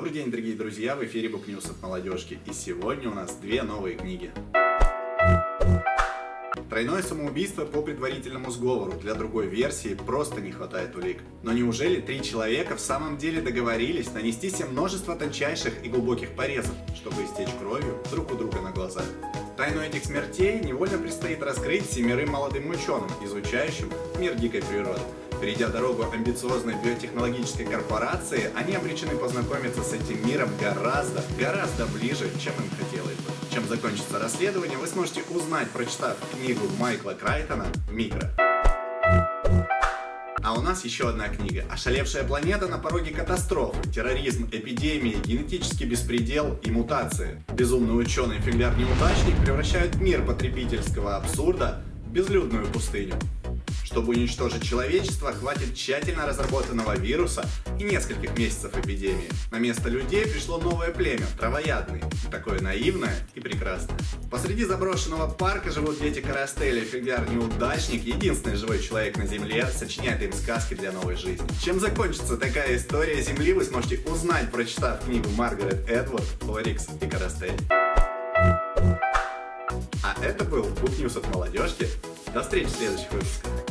Добрый день, дорогие друзья, в эфире Book News от молодежки, и сегодня у нас две новые книги. Тройное самоубийство по предварительному сговору. Для другой версии просто не хватает улик. Но неужели три человека в самом деле договорились нанести себе множество тончайших и глубоких порезов, чтобы истечь кровью друг у друга на глазах? Тайну этих смертей невольно предстоит раскрыть 7 молодым ученым, изучающим мир дикой природы. Перейдя дорогу амбициозной биотехнологической корпорации, они обречены познакомиться с этим миром гораздо ближе, чем им хотелось бы. Чем закончится расследование, вы сможете узнать, прочитав книгу Майкла Крайтона «Микро». А у нас еще одна книга «Ошалевшая планета на пороге катастрофы. Терроризм, эпидемии, генетический беспредел и мутации». Безумный ученый-фигляр-неудачник превращает мир потребительского абсурда в безлюдную пустыню. Чтобы уничтожить человечество, хватит тщательно разработанного вируса и нескольких месяцев эпидемии. На место людей пришло новое племя – травоядные. Такое наивное и прекрасное. Посреди заброшенного парка живут дети Карастеля, фигляр-неудачник, единственный живой человек на Земле, сочиняет им сказки для новой жизни. Чем закончится такая история Земли, вы сможете узнать, прочитав книгу Маргарет Эдвард «Орикс и Карастель». А это был Book News от молодежки. До встречи в следующих выпусках.